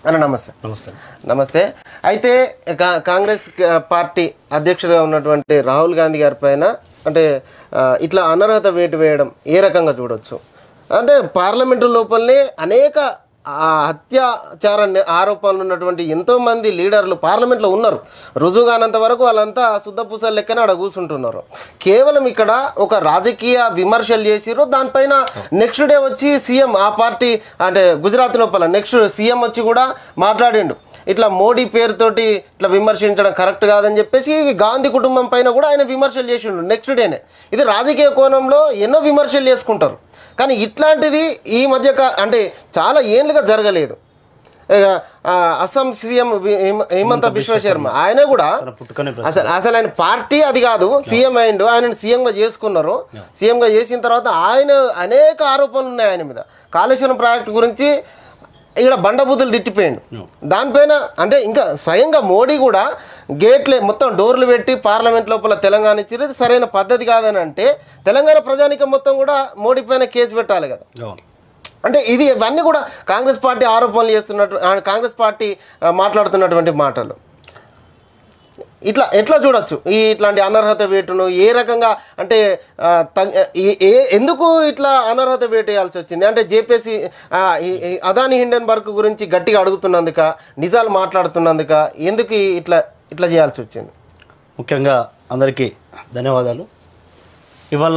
అన్న నమస్తే. నమస్తే. నమస్తే. అయితే కాంగ్రెస్ పార్టీ అధ్యక్షుడిగా ఉన్నటువంటి రాహుల్ గాంధీ గారి పైన అంటే ఇట్లా అనర్హత వేటు వేయడం ఏ రకంగా చూడొచ్చు? అంటే పార్లమెంటు లోపలనే అనేక అత్యాచార ఆరోపణలు ఉన్నటువంటి ఎంతోమంది లీడర్లు పార్లమెంట్లో ఉన్నారు. రుజువు కానంత వరకు వాళ్ళంతా శుద్ధపూసలు లెక్కనే అక్కడ కూర్చుంటున్నారు. కేవలం ఇక్కడ ఒక రాజకీయ విమర్శలు చేసిరు. దానిపైన నెక్స్ట్ డే వచ్చి సీఎం ఆ పార్టీ అంటే గుజరాత్ లోపల నెక్స్ట్ సీఎం వచ్చి కూడా మాట్లాడిండు. ఇట్లా మోడీ పేరుతోటి ఇట్లా విమర్శించడం కరెక్ట్ కాదని చెప్పేసి గాంధీ కుటుంబం పైన కూడా ఆయన విమర్శలు చేసిండు నెక్స్ట్ డేనే. ఇది రాజకీయ కోణంలో ఎన్నో విమర్శలు చేసుకుంటారు. కానీ ఇట్లాంటిది ఈ మధ్య అంటే చాలా ఏళ్ళుగా జరగలేదు. అస్సాం సీఎం హిమంత బిశ్వ శర్మ ఆయన కూడా అసలు ఆయన పార్టీ అది కాదు, సీఎం అయిండు. ఆయన సీఎంగా చేసుకున్నారు. సీఎంగా చేసిన తర్వాత ఆయన అనేక ఆరోపణలు ఉన్నాయి ఆయన మీద. కాళేశ్వరం ప్రాజెక్టు గురించి ఇక్కడ బండబూతులు తిట్టిపోయిండు. దానిపైన అంటే ఇంకా స్వయంగా మోడీ కూడా గేట్లే మొత్తం డోర్లు పెట్టి పార్లమెంట్ లోపల తెలంగాణ ఇచ్చారు. ఇది సరైన పద్ధతి కాదని అంటే తెలంగాణ ప్రజానికం మొత్తం కూడా మోడీ పైన కేసు పెట్టాలి కదా. అంటే ఇవన్నీ కూడా కాంగ్రెస్ పార్టీ ఆరోపణలు చేస్తున్నట్టు, కాంగ్రెస్ పార్టీ మాట్లాడుతున్నటువంటి మాటలు. ఎట్లా చూడొచ్చు ఇట్లాంటి అనర్హత వేటును? ఏ రకంగా అంటే ఎందుకు ఇట్లా అనర్హత వేటు వేయాల్సి వచ్చింది? అంటే జేపీసీ అదానీ హిండెన్బర్గ్ గురించి గట్టిగా అడుగుతున్నందుక, నిజాలు మాట్లాడుతున్నందుక ఎందుకు ఇట్లా చేయాల్సి వచ్చింది? ముఖ్యంగా అందరికీ ధన్యవాదాలు. ఇవాళ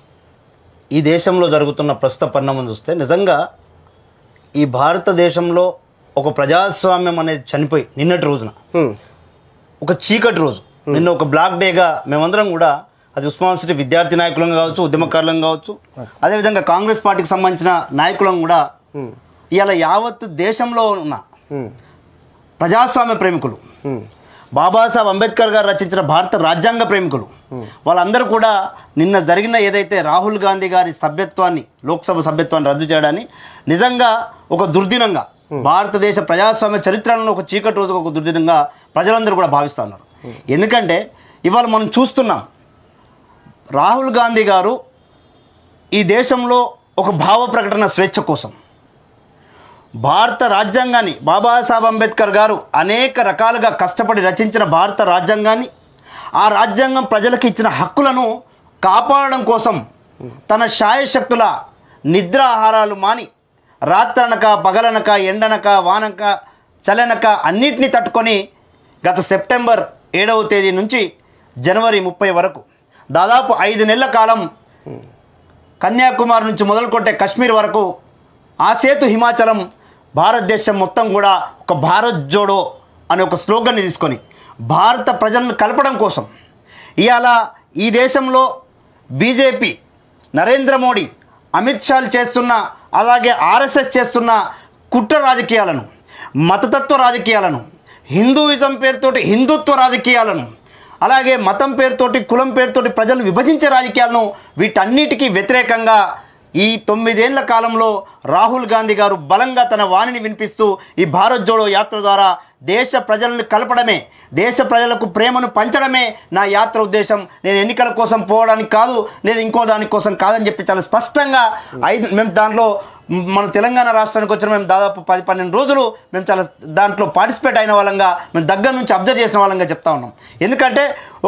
ఈ దేశంలో జరుగుతున్న ప్రస్తుత పరిణామం చూస్తే నిజంగా ఈ భారతదేశంలో ఒక ప్రజాస్వామ్యం అనేది చనిపోయి నిన్నటి రోజున ఒక చీకటి రోజు, నిన్న ఒక బ్లాక్ డేగా మేమందరం కూడా, అది ఉస్మాన్ సిటీ విద్యార్థి నాయకులం కావచ్చు, ఉద్యమకారులం కావచ్చు, అదేవిధంగా కాంగ్రెస్ పార్టీకి సంబంధించిన నాయకులం కూడా ఇవాళ యావత్ దేశంలో ఉన్న ప్రజాస్వామ్య ప్రేమికులు, బాబాసాహెబ్ అంబేద్కర్ గారు రచించిన భారత రాజ్యాంగ ప్రేమికులు, వాళ్ళందరూ కూడా నిన్న జరిగిన ఏదైతే రాహుల్ గాంధీ గారి సభ్యత్వాన్ని, లోక్సభ సభ్యత్వాన్ని రద్దు చేయడాన్ని నిజంగా ఒక దుర్దినంగా, భారతదేశ ప్రజాస్వామ్య చరిత్రలో ఒక చీకటి రోజుకు ఒక దుర్దినంగా ప్రజలందరూ కూడా భావిస్తున్నారు. ఎందుకంటే ఇవాళ మనం చూస్తున్నాం, రాహుల్ గాంధీ గారు ఈ దేశంలో ఒక భావ ప్రకటన స్వేచ్ఛ కోసం భారత రాజ్యాంగాన్ని, బాబాసాహెబ్ అంబేద్కర్ గారు అనేక రకాలుగా కష్టపడి రచించిన భారత రాజ్యాంగాన్ని, ఆ రాజ్యాంగం ప్రజలకు ఇచ్చిన హక్కులను కాపాడడం కోసం తన శాయశక్తుల నిద్ర ఆహారాలు మాని రాత్రనక పగలనక ఎండనక వానక చలనక అన్నిటినీ తట్టుకొని గత సెప్టెంబర్ 7వ తేదీ నుంచి జనవరి 30 వరకు దాదాపు 5 నెలల కాలం కన్యాకుమారి నుంచి మొదలుకొట్టే కశ్మీర్ వరకు ఆ సేతు హిమాచలం భారతదేశం మొత్తం కూడా ఒక భారత్ జోడో అనే ఒక స్లోగన్ని తీసుకొని భారత ప్రజలను కలపడం కోసం ఇవాళ ఈ దేశంలో బీజేపీ, నరేంద్ర మోడీ, అమిత్ షాలు చేస్తున్న, అలాగే ఆర్ఎస్ఎస్ చేస్తున్న కుట్ర రాజకీయాలను, మతతత్వ రాజకీయాలను, హిందూయిజం పేరుతోటి హిందుత్వ రాజకీయాలను, అలాగే మతం పేరుతోటి కులం పేరుతోటి ప్రజలను విభజించే రాజకీయాలను, వీటన్నిటికీ వ్యతిరేకంగా ఈ 9 ఏళ్ల కాలంలో రాహుల్ గాంధీ గారు బలంగా తన వాణిని వినిపిస్తూ ఈ భారత్ జోడో యాత్ర ద్వారా దేశ ప్రజలను కలపడమే, దేశ ప్రజలకు ప్రేమను పంచడమే నా యాత్ర ఉద్దేశం. నేను ఎన్నికల కోసం పోవడానికి కాదు, లేదు ఇంకో దానికోసం కాదని చెప్పి చాలా స్పష్టంగా మేము దాంట్లో మన తెలంగాణ రాష్ట్రానికి వచ్చిన మేము దాదాపు 10-12 రోజులు మేము చాలా దాంట్లో పార్టిసిపేట్ అయిన వాళ్ళంగా, మేము దగ్గర నుంచి అబ్జర్వ్ చేసిన వాళ్ళంగా చెప్తా ఉన్నాం. ఎందుకంటే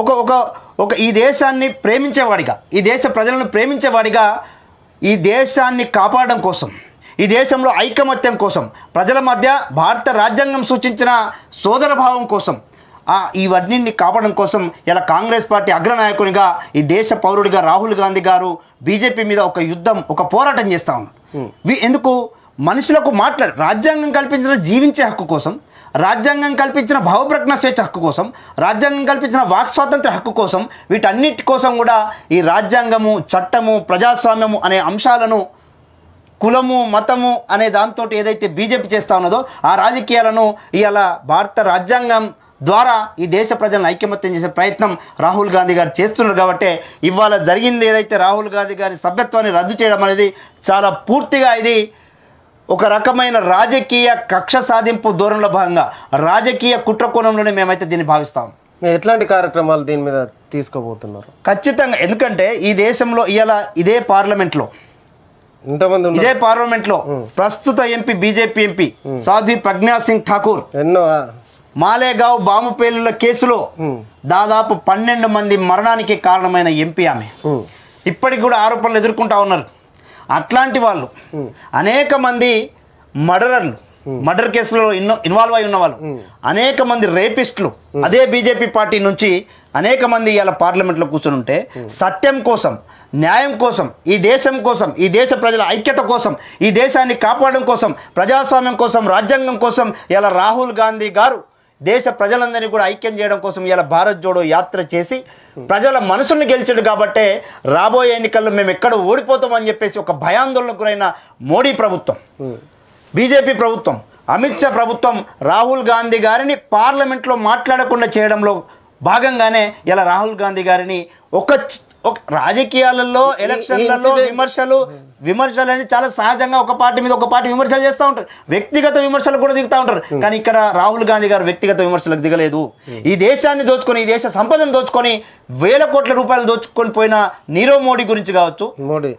ఒక ఈ దేశాన్ని ప్రేమించేవాడిగా, ఈ దేశ ప్రజలను ప్రేమించేవాడిగా, ఈ దేశాన్ని కాపాడడం కోసం, ఈ దేశంలో ఐకమత్యం కోసం, ప్రజల మధ్య భారత రాజ్యాంగం సూచించిన సోదరభావం కోసం, ఇవన్నీ కాపాడడం కోసం ఇలా కాంగ్రెస్ పార్టీ అగ్రనాయకునిగా, ఈ దేశ పౌరుడిగా రాహుల్ గాంధీ గారు బీజేపీ మీద ఒక యుద్ధం, ఒక పోరాటం చేస్తూ ఉన్నారు. ఎందుకు? మనుషులకు రాజ్యాంగం కల్పించిన జీవించే హక్కు కోసం, రాజ్యాంగం కల్పించిన భావప్రకటన స్వేచ్ఛ హక్కు కోసం, రాజ్యాంగం కల్పించిన వాక్ స్వాతంత్ర హక్కు కోసం, వీటన్నిటి కోసం కూడా ఈ రాజ్యాంగము, చట్టము, ప్రజాస్వామ్యము అనే అంశాలను, కులము, మతము అనే దాంతో ఏదైతే బీజేపీ చేస్తూ ఉన్నదో ఆ రాజకీయాలను ఇవాళ భారత రాజ్యాంగం ద్వారా ఈ దేశ ప్రజలను ఐకమత్యం చేసే ప్రయత్నం రాహుల్ గాంధీ గారు చేస్తున్నారు. కాబట్టి ఇవాళ జరిగింది ఏదైతే రాహుల్ గాంధీ గారి సభ్యత్వాన్ని రద్దు చేయడం అనేది చాలా పూర్తిగా ఇది ఒక రకమైన రాజకీయ కక్ష సాధింపు ధోరణిలో భాగంగా, రాజకీయ కుట్ర కోణంలోనే మేమైతే దీన్ని భావిస్తాం. ఎట్లాంటి కార్యక్రమాలు దీని మీద తీసుకోబోతున్నారు? ఖచ్చితంగా. ఎందుకంటే ఈ దేశంలో ఇవాళ ఇదే పార్లమెంట్లో ఇంతమంది ఇదే పార్లమెంట్ లో ప్రస్తుత MP BJP MP Sadhvi Pragya Singh Thakur ఎన్నో మాలేగావ్ బాంబు పేలుళ్ల కేసులో దాదాపు 12 మంది మరణానికి కారణమైన ఎంపీ ఆమె. ఇప్పటికి కూడా ఆరోపణలు ఎదుర్కొంటా ఉన్నారు. అట్లాంటి వాళ్ళు అనేక మంది మర్డర్ కేసులో ఇన్వాల్వ్ అయి ఉన్న వాళ్ళు, అనేక మంది రేపిస్టులు అదే బీజేపీ పార్టీ నుంచి అనేక మంది ఇవాళ పార్లమెంట్లో కూర్చొని ఉంటే సత్యం కోసం, న్యాయం కోసం, ఈ దేశం కోసం, ఈ దేశ ప్రజల ఐక్యత కోసం, ఈ దేశాన్ని కాపాడడం కోసం, ప్రజాస్వామ్యం కోసం, రాజ్యాంగం కోసం ఇలా రాహుల్ గాంధీ గారు దేశ ప్రజలందరినీ కూడా ఐక్యం చేయడం కోసం ఇలా భారత్ జోడో యాత్ర చేసి ప్రజల మనసుల్ని గెలిచాడు. కాబట్టే రాబోయే ఎన్నికల్లో మేము ఎక్కడ ఓడిపోతామని చెప్పేసి ఒక భయాందోళనకు గురైన మోడీ ప్రభుత్వం, బీజేపీ ప్రభుత్వం, అమిత్ షా ప్రభుత్వం రాహుల్ గాంధీ గారిని పార్లమెంట్లో మాట్లాడకుండా చేయడంలో భాగంగానే ఇలా రాహుల్ గాంధీ గారిని ఒక రాజకీయాలలో ఎలక్షన్లలో విమర్శలని చాలా సహజంగా ఒక పార్టీ మీద ఒక పార్టీ విమర్శలు చేస్తూ ఉంటారు, వ్యక్తిగత విమర్శలు కూడా దిగుతూ ఉంటారు. కానీ ఇక్కడ రాహుల్ గాంధీ గారు వ్యక్తిగత విమర్శలకు దిగలేదు. ఈ దేశాన్ని దోచుకొని, ఈ దేశ సంపదను దోచుకొని వేల కోట్ల రూపాయలు దోచుకొని పోయిన నీరవ్ మోడీ గురించి కావచ్చు,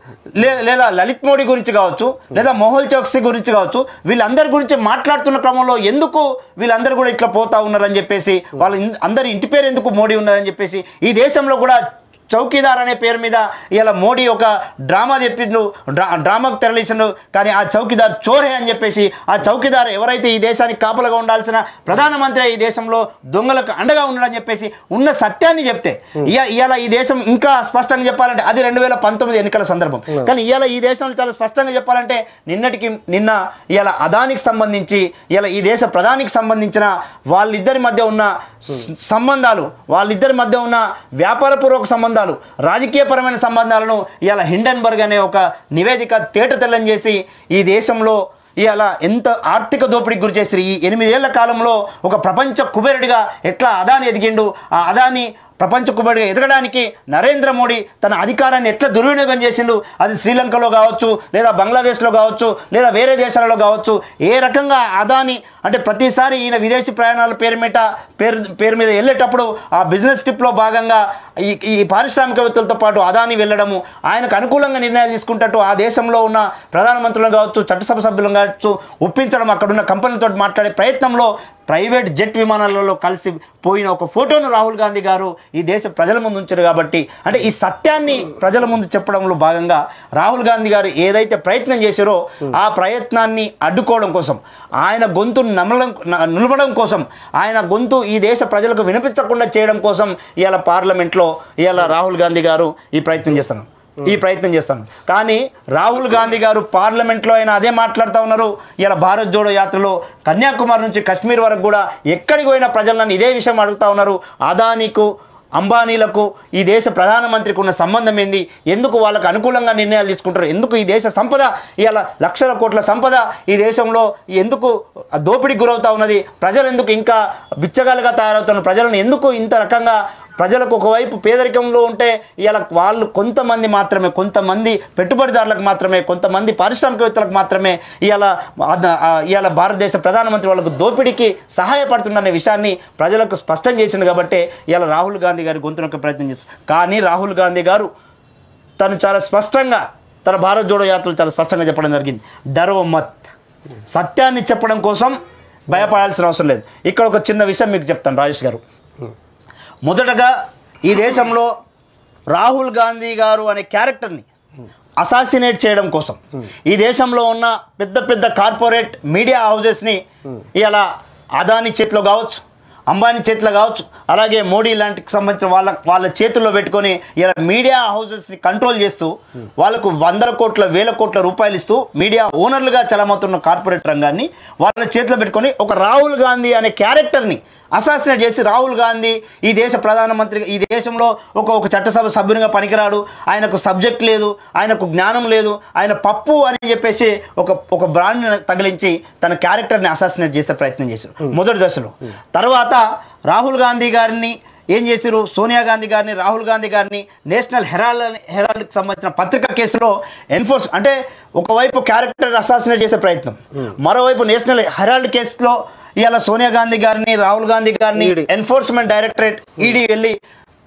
లేదా లలిత్ మోడీ గురించి కావచ్చు, లేదా మోహల్ చౌక్సీ గురించి కావచ్చు, వీళ్ళందరి గురించి మాట్లాడుతున్న క్రమంలో ఎందుకు వీళ్ళందరూ కూడా ఇట్లా పోతా ఉన్నారని చెప్పేసి, వాళ్ళ అందరి ఇంటి పేరు ఎందుకు మోడీ ఉన్నదని చెప్పేసి, ఈ దేశంలో కూడా చౌకీదార్ అనే పేరు మీద ఇలా మోడీ ఒక డ్రామా చెప్పిండు, డ్రామాకు తెరలేసిండు. కానీ ఆ చౌకీదార్ చోరే అని చెప్పేసి, ఆ చౌకీదార్ ఎవరైతే ఈ దేశానికి కాపలుగా ఉండాల్సిన ప్రధానమంత్రి ఈ దేశంలో దొంగలకు అండగా ఉన్నాడని చెప్పేసి ఉన్న సత్యాన్ని చెప్తే, ఇవాళ ఈ దేశం ఇంకా స్పష్టంగా చెప్పాలంటే అది 2019 ఎన్నికల సందర్భం. కానీ ఇవాళ ఈ దేశంలో చాలా స్పష్టంగా చెప్పాలంటే నిన్న ఇవాళ అదానికి సంబంధించి, ఇలా ఈ దేశ ప్రధానికి సంబంధించిన వాళ్ళిద్దరి మధ్య ఉన్న సంబంధాలు, వాళ్ళిద్దరి మధ్య ఉన్న వ్యాపారపూర్వక సంబంధాలు, రాజకీయపరమైన సంబంధాలను ఇవాళ హిండెన్బర్గ్ అనే ఒక నివేదిక తేటతెల్లం చేసి ఈ దేశంలో ఇవాళ ఎంత ఆర్థిక దోపిడీకి గురి చేసి ఈ 8 ఏళ్ల కాలంలో ఒక ప్రపంచ కుబేరుడిగా ఎట్లా అదాని ఎదిగిండు, ఆ అదాని ప్రపంచ కుబేరుడిగా ఎదగడానికి నరేంద్ర మోడీ తన అధికారాన్ని ఎట్లా దుర్వినియోగం చేసిండు, అది శ్రీలంకలో కావచ్చు, లేదా బంగ్లాదేశ్లో కావచ్చు, లేదా వేరే దేశాలలో కావచ్చు, ఏ రకంగా అదాని అంటే ప్రతిసారి ఈయన విదేశీ ప్రయాణాల పేరు మీద వెళ్ళేటప్పుడు ఆ బిజినెస్ ట్రిప్లో భాగంగా ఈ పారిశ్రామికవేత్తలతో పాటు అదాని వెళ్ళడము, ఆయనకు అనుకూలంగా నిర్ణయాలు తీసుకుంటట్టు ఆ దేశంలో ఉన్న ప్రధానమంత్రులను కావచ్చు, చట్టసభ సభ్యులను కావచ్చు ఒప్పించడం, అక్కడున్న కంపెనీలతో మాట్లాడే ప్రయత్నంలో ప్రైవేట్ జెట్ విమానాలలో కలిసి పోయిన ఒక ఫోటోను రాహుల్ గాంధీ గారు ఈ దేశ ప్రజల ముందు ఉంచారు. కాబట్టి అంటే ఈ సత్యాన్ని ప్రజల ముందు చెప్పడంలో భాగంగా రాహుల్ గాంధీ గారు ఏదైతే ప్రయత్నం చేశారో ఆ ప్రయత్నాన్ని అడ్డుకోవడం కోసం, ఆయన గొంతు నిలబడం కోసం, ఆయన గొంతు ఈ దేశ ప్రజలకు వినిపించకుండా చేయడం కోసం ఇవాళ పార్లమెంట్లో ఇవాళ రాహుల్ గాంధీ గారు ఈ ప్రయత్నం చేస్తాను. కానీ రాహుల్ గాంధీ గారు పార్లమెంట్లో ఆయన అదే మాట్లాడుతూ ఉన్నారు. ఇలా భారత్ జోడో యాత్రలో కన్యాకుమారి నుంచి కాశ్మీర్ వరకు కూడా ఎక్కడికి పోయిన ప్రజలను ఇదే విషయం అడుగుతూ ఉన్నారు. అదానీకు, అంబానీలకు ఈ దేశ ప్రధానమంత్రికి ఉన్న సంబంధం ఏంది, ఎందుకు వాళ్ళకు అనుకూలంగా నిర్ణయాలు తీసుకుంటారు, ఎందుకు ఈ దేశ సంపద ఇలా లక్షల కోట్ల సంపద ఈ దేశంలో ఎందుకు దోపిడీకి గురవుతా ఉన్నది, ప్రజలు ఎందుకు ఇంకా బిచ్చగాలుగా తయారవుతున్నారు, ప్రజలను ఎందుకు ఇంత రకంగా ప్రజలకు ఒకవైపు పేదరికంలో ఉంటే ఇలా వాళ్ళు కొంతమంది పెట్టుబడిదారులకు మాత్రమే, కొంతమంది పారిశ్రామికవేత్తలకు మాత్రమే ఇవాళ భారతదేశ ప్రధానమంత్రి వాళ్ళకు దోపిడీకి సహాయపడుతుందనే విషయాన్ని ప్రజలకు స్పష్టం చేసింది. కాబట్టి ఇలా రాహుల్ గాంధీ గారి గొంతునొక్క ప్రయత్నం చేస్తారు. కానీ రాహుల్ గాంధీ గారు తను చాలా స్పష్టంగా తన భారత్ జోడో యాత్రలు చాలా స్పష్టంగా చెప్పడం జరిగింది. డరో మత్, సత్యాన్ని చెప్పడం కోసం భయపడాల్సిన అవసరం లేదు. ఇక్కడ ఒక చిన్న విషయం మీకు చెప్తాను రాజేష్ గారు. మొదటగా ఈ దేశంలో రాహుల్ గాంధీ గారు అనే క్యారెక్టర్ని అసాసినేట్ చేయడం కోసం ఈ దేశంలో ఉన్న పెద్ద కార్పొరేట్ మీడియా హౌజెస్ని ఇలా అదాని చేతిలో కావచ్చు, అంబానీ చేతిలో కావచ్చు, అలాగే మోడీ లాంటికి సంబంధించిన వాళ్ళ చేతుల్లో పెట్టుకొని ఇలా మీడియా హౌసెస్ని కంట్రోల్ చేస్తూ వాళ్ళకు 100 కోట్ల 1000 కోట్ల రూపాయలు ఇస్తూ మీడియా ఓనర్లుగా చలమవుతున్న కార్పొరేట్ రంగాన్ని వాళ్ళ చేతిలో పెట్టుకొని ఒక రాహుల్ గాంధీ అనే క్యారెక్టర్ని అసాసినేట్ చేసి, రాహుల్ గాంధీ ఈ దేశ ప్రధానమంత్రి, ఈ దేశంలో ఒక చట్టసభ సభ్యునిగా పనికిరాడు, ఆయనకు సబ్జెక్ట్ లేదు, ఆయనకు జ్ఞానం లేదు, ఆయన పప్పు అని చెప్పేసి ఒక బ్రాండ్ని తగిలించి తన క్యారెక్టర్ని అసాసినేట్ చేసే ప్రయత్నం చేశారు మొదటి దశలో. తర్వాత రాహుల్ గాంధీ గారిని ఏం చేశారు, సోనియా గాంధీ గారిని, రాహుల్ గాంధీ గారిని నేషనల్ హెరాల్డ్కి సంబంధించిన పత్రికా కేసులో అంటే ఒకవైపు క్యారెక్టర్ అసాసినేట్ చేసే ప్రయత్నం, మరోవైపు నేషనల్ హెరాల్డ్ కేసులో ఇవాళ సోనియా గాంధీ గారిని, రాహుల్ గాంధీ గారిని ఎన్ఫోర్స్మెంట్ డైరెక్టరేట్ ఈడీ వెళ్ళి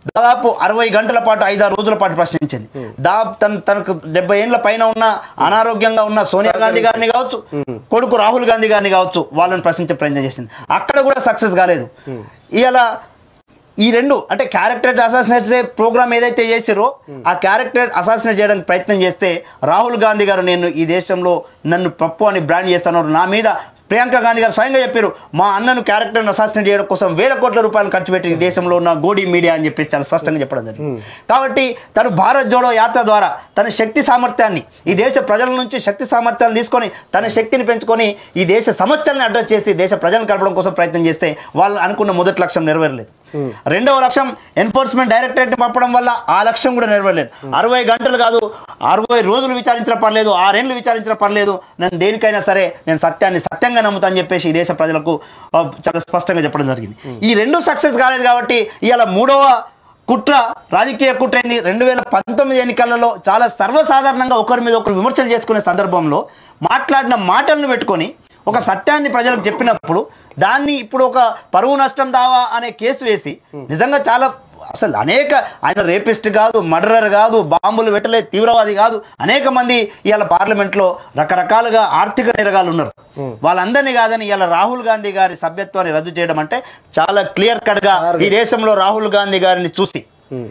దాదాపు 60 గంటల పాటు 5-6 రోజుల పాటు ప్రశ్నించింది. తనకు 70 ఏళ్ల పైన ఉన్న అనారోగ్యంగా ఉన్న సోనియా గాంధీ గారిని కావచ్చు, కొడుకు రాహుల్ గాంధీ గారిని కావచ్చు, వాళ్ళని ప్రశ్నించే ప్రయత్నం చేసింది. అక్కడ కూడా సక్సెస్ కాలేదు. ఇలా ఈ రెండు అంటే క్యారెక్టర్ అసాసినేట్ ప్రోగ్రామ్ ఏదైతే చేసారో ఆ క్యారెక్టర్ అసాసినేట్ చేయడానికి ప్రయత్నం చేస్తే రాహుల్ గాంధీ గారు నేను ఈ దేశంలో నన్ను పప్పు అని బ్రాండ్ చేస్తున్నారు, నా మీద ప్రియాంక గాంధీ గారు స్వయంగా చెప్పారు మా అన్నను క్యారెక్టర్ని అసాసినేట్ చేయడం కోసం వేల కోట్ల రూపాయలు ఖర్చు పెట్టి ఈ దేశంలో ఉన్న గోడీ మీడియా అని చెప్పేసి చాలా స్పష్టంగా చెప్పడం జరిగింది. కాబట్టి తను భారత్ జోడో యాత్ర ద్వారా తన శక్తి సామర్థ్యాన్ని ఈ దేశ ప్రజల నుంచి శక్తి సామర్థ్యాలు తీసుకొని తన శక్తిని పెంచుకొని ఈ దేశ సమస్యలను అడ్రస్ చేసి దేశ ప్రజలను కలపడం కోసం ప్రయత్నం చేస్తే వాళ్ళు అనుకున్న మొదటి లక్ష్యం నెరవేరలేదు. రెండవ లక్ష్యం ఎన్ఫోర్స్మెంట్ డైరెక్టరేట్ పంపడం వల్ల ఆ లక్ష్యం కూడా నెరవేరలేదు. 60 గంటలు కాదు 60 రోజులు విచారించిన పర్లేదు, 6 ఏళ్ళు విచారించిన పర్లేదు, నేను దేనికైనా సరే నేను సత్యాన్ని సత్యంగా నమ్ముతా అని చెప్పేసి ఈ దేశ ప్రజలకు చాలా స్పష్టంగా చెప్పడం జరిగింది. ఈ రెండు సక్సెస్ కాలేదు కాబట్టి ఇవాళ మూడవ కుట్ర రాజకీయ కుట్ర అయింది. 2019 ఎన్నికలలో చాలా సర్వసాధారణంగా ఒకరి మీద ఒకరు విమర్శలు చేసుకునే సందర్భంలో మాట్లాడిన మాటలను పెట్టుకొని ఒక సత్యాన్ని ప్రజలకు చెప్పినప్పుడు దాన్ని ఇప్పుడు ఒక పరువు నష్టం దావా అనే కేసు వేసి నిజంగా చాలా అసలు అనేక ఆయన రేపిస్ట్ కాదు, మర్డరర్ కాదు, బాంబులు పెట్టలే తీవ్రవాది కాదు, అనేక మంది ఇవాళ పార్లమెంట్లో రకరకాలుగా ఆర్థిక నేరగాలు ఉన్నారు. వాళ్ళందరినీ కాదని ఇవాళ రాహుల్ గాంధీ గారి సభ్యత్వాన్ని రద్దు చేయడం అంటే చాలా క్లియర్ కట్గా ఈ దేశంలో రాహుల్ గాంధీ గారిని చూసి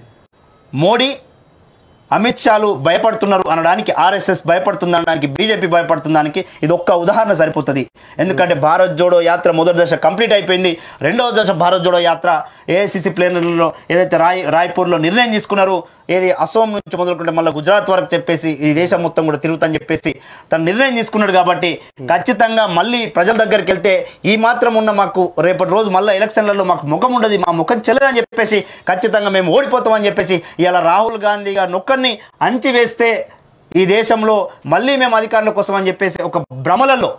మోడీ అమిత్ షాలు భయపడుతున్నారు అనడానికి, ఆర్ఎస్ఎస్ భయపడుతుంది అనడానికి, బీజేపీ భయపడుతుందానికి ఇది ఒక్క ఉదాహరణ సరిపోతుంది. ఎందుకంటే భారత్ జోడో యాత్ర మొదటి దశ కంప్లీట్ అయిపోయింది. రెండవ దశ భారత్ జోడో యాత్ర ఏఐసిసి ప్లేనరీలో ఏదైతే రాయ్పూర్లో నిర్ణయం తీసుకున్నారో, ఏది అసోం నుంచి మొదలుకుంటే మళ్ళీ గుజరాత్ వరకు చెప్పేసి ఈ దేశం మొత్తం కూడా తిరుగుతాని చెప్పేసి తను నిర్ణయం తీసుకున్నాడు. కాబట్టి ఖచ్చితంగా మళ్ళీ ప్రజల దగ్గరికి వెళ్తే ఈ మాత్రం ఉన్న మాకు రేపటి రోజు మళ్ళీ ఎలక్షన్లలో మాకు ముఖం ఉండదు, మా ముఖం చెల్లదని చెప్పేసి ఖచ్చితంగా మేము ఓడిపోతామని చెప్పేసి ఇలా రాహుల్ గాంధీ గారు నొక్కర్ని అంచివేస్తే ఈ దేశంలో మళ్ళీ మేము అధికారుల కోసం అని చెప్పేసి ఒక భ్రమలలో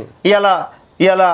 ఇలా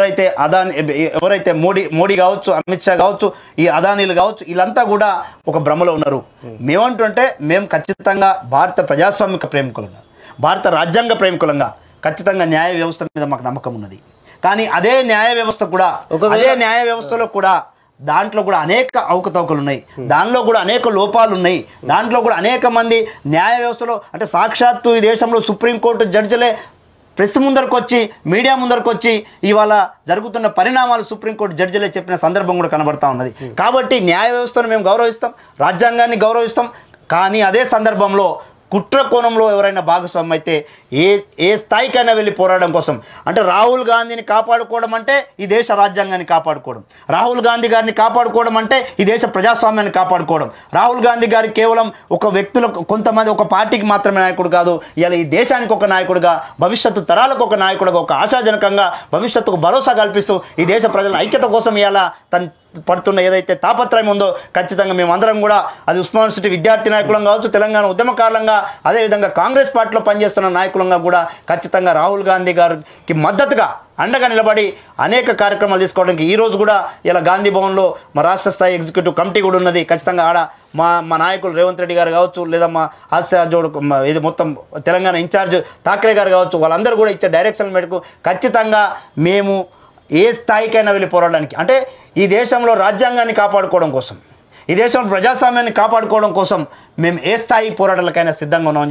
ఎవరైతే మోడీ కావచ్చు, అమిత్ షా కావచ్చు, ఈ అదానీలు కావచ్చు, వీళ్ళంతా కూడా ఒక భ్రమలో ఉన్నారు. మేమంటుంటే మేము ఖచ్చితంగా భారత ప్రజాస్వామిక ప్రేమికులంగా, భారత రాజ్యాంగ ప్రేమికులంగా ఖచ్చితంగా న్యాయ వ్యవస్థ మీద మాకు నమ్మకం ఉన్నది. కానీ అదే న్యాయ వ్యవస్థలో కూడా దాంట్లో కూడా అనేక అవకతవకలు ఉన్నాయి, దానిలో కూడా అనేక లోపాలు ఉన్నాయి, దాంట్లో కూడా అనేక మంది న్యాయ వ్యవస్థలో అంటే సాక్షాత్తు ఈ దేశంలో సుప్రీంకోర్టు జడ్జిలే ప్రెస్ ముందరకు వచ్చి మీడియా ముందరకు వచ్చి ఇవాళ జరుగుతున్న పరిణామాలు సుప్రీంకోర్టు జడ్జిలే చెప్పిన సందర్భం కూడా కనబడతా ఉన్నది. కాబట్టి న్యాయ వ్యవస్థను మేము గౌరవిస్తాం, రాజ్యాంగాన్ని గౌరవిస్తాం. కానీ అదే సందర్భంలో కుట్ర కోణంలో ఎవరైనా భాగస్వామ్యం అయితే ఏ స్థాయికైనా వెళ్ళి పోరాడడం కోసం అంటే రాహుల్ గాంధీని కాపాడుకోవడం అంటే ఈ దేశ రాజ్యాంగాన్ని కాపాడుకోవడం, రాహుల్ గాంధీ గారిని కాపాడుకోవడం అంటే ఈ దేశ ప్రజాస్వామ్యాన్ని కాపాడుకోవడం. రాహుల్ గాంధీ గారు కేవలం ఒక వ్యక్తులకు కొంతమంది ఒక పార్టీకి మాత్రమే నాయకుడు కాదు, ఇలా ఈ దేశానికి ఒక నాయకుడుగా, భవిష్యత్తు తరాలకు ఒక నాయకుడుగా, ఒక ఆశాజనకంగా భవిష్యత్తుకు భరోసా కల్పిస్తూ ఈ దేశ ప్రజల ఐక్యత కోసం ఇలా తను పడుతున్న ఏదైతే తాపత్రయం ఉందో ఖచ్చితంగా మేమందరం కూడా అది ఉస్మాన్ యూనివర్సిటీ విద్యార్థి నాయకులం కావచ్చు, తెలంగాణ ఉద్యమకారులంగా, అదేవిధంగా కాంగ్రెస్ పార్టీలో పనిచేస్తున్న నాయకులంగా కూడా ఖచ్చితంగా రాహుల్ గాంధీ గారికి మద్దతుగా అండగా నిలబడి అనేక కార్యక్రమాలు తీసుకోవడానికి ఈరోజు కూడా ఇలా గాంధీ భవన్లో మా రాష్ట్ర స్థాయి ఎగ్జిక్యూటివ్ కమిటీ కూడా ఉన్నది. ఖచ్చితంగా ఆడ మా నాయకులు రేవంత్ రెడ్డి గారు కావచ్చు, లేదా మా హాస్య జోడు ఇది మొత్తం తెలంగాణ ఇన్ఛార్జ్ ఠాక్రే గారు కావచ్చు, వాళ్ళందరూ కూడా ఇచ్చే డైరెక్షన్ మేరకు ఖచ్చితంగా మేము ఏ స్థాయికైనా వెళ్ళి పోరాడడానికి అంటే ఈ దేశంలో రాజ్యాంగాన్ని కాపాడుకోవడం కోసం, ఈ దేశంలో ప్రజాస్వామ్యాన్ని కాపాడుకోవడం కోసం మేము ఏ స్థాయి పోరాటాలకైనా సిద్ధంగా ఉన్నాం.